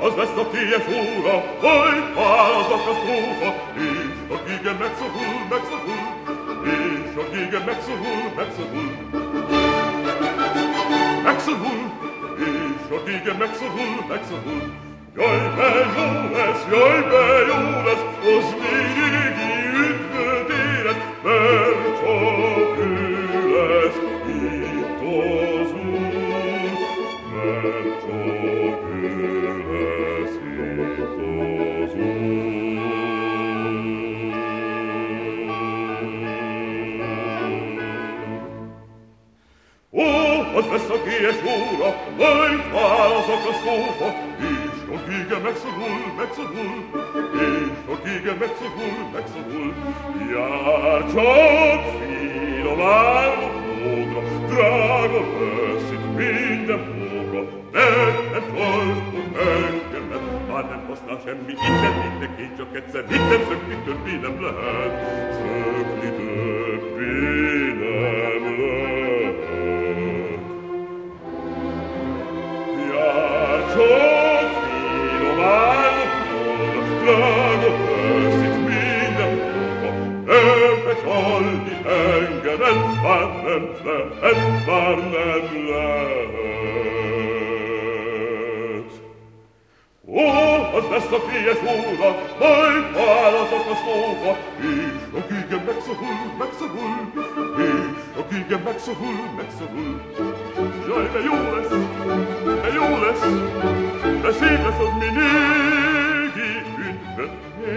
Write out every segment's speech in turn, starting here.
az lesz a ties óra, hogy házak a szófa, és a gige megszorul, megszorul, és a gige megszorul, megszorul. Megszorul, és a gige megszorul, megszorul. Jaj, de jó lesz, jaj, de jó lesz, az mindig üdvöt érez, mert csak ő lesz itt az Úr, mert csak ő lesz itt az Úr. Ó, az lesz a kies óra, majd házak a szófa, és a gige megszorul, megszorul, és a gige megszorul, megszorul. Jár csak finomán módra, drága lesz itt minden módra, nem tartunk engemet, már nem használ semmi, innen mindenki csak egyszer, innen szökni többi nem lehet, szökni többi nem lehet. Jár csak finomán módra, drága lesz itt minden módra, nem meghalni engemet, már nem lehet, már nem lehet. Ó, az lesz a kies óra, majd válaszok a szófa, és a gige megszorul, megszorul, és a gige megszorul, megszorul. Jaj, de jó lesz, de jó lesz, de szép lesz az mindig üdvöt.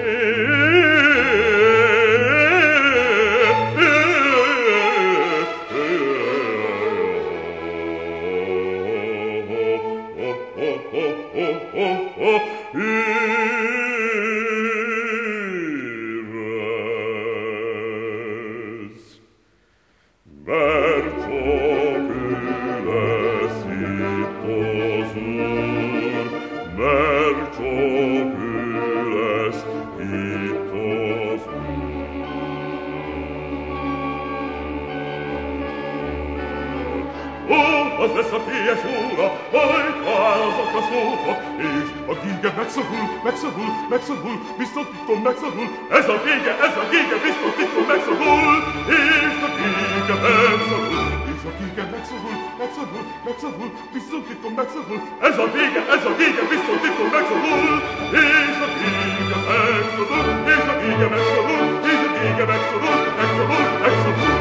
Az lesz a ties óra, majd házak a szófa, és a gige megszorul, megszorul, megszorul, biztos titkon megszorul, ez a gige, biztos titkon megszorul, és a gige megszorul, és a gige megszorul, megszorul, megszorul, biztos titkon megszorul, ez a gige, biztos titkon megszorul, és a gige megszorul, és a gige megszorul, és a gige megszorul, megszorul, megszorul.